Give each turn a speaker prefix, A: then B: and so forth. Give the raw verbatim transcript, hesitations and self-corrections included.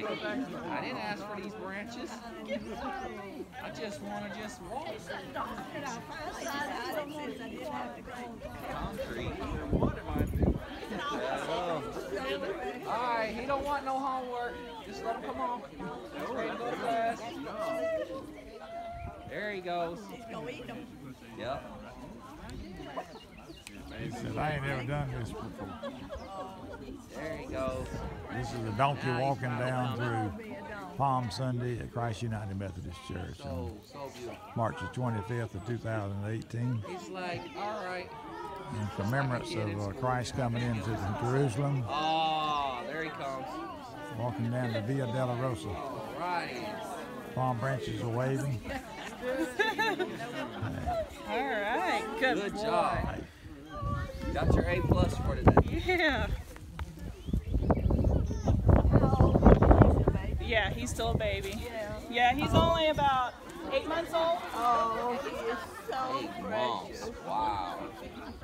A: I didn't ask for these branches. I just want to just walk. Concrete. Alright, he don't want no homework. Just let him come on. He's ready to go to class. There he goes. Yep.
B: He said, I ain't ever done this before.
A: There he goes.
B: This is a donkey walking down through Palm Sunday at Christ United Methodist Church on March the twenty-fifth of two thousand eighteen.
A: He's like, all right.
B: In commemorates of uh, Christ coming into Jerusalem.
A: Oh, there he comes.
B: Walking down the Via della Rosa.
A: All right.
B: Palm branches are waving.
C: All right, good,
A: Good
C: boy.
A: job. Got your A plus for today.
C: Yeah. Yeah, he's still a baby. Yeah, he's only about eight months old.
D: Oh, he is so
A: Eight
D: precious.
A: months. Wow.